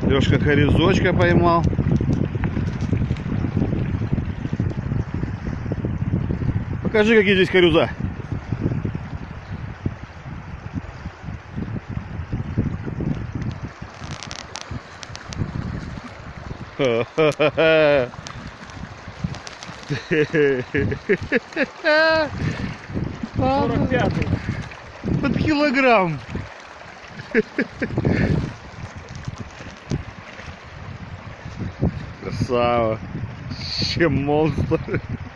Лешка хорезочка поймал. Покажи, какие здесь хорюза. Ха-ха-ха. Под килограмм. Красава. Чем монстр.